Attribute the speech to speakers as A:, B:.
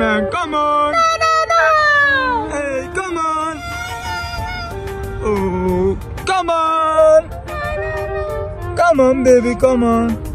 A: man. Come on.
B: No, no, no.
A: Hey, come on. Oh, come on. Come on, baby, come on.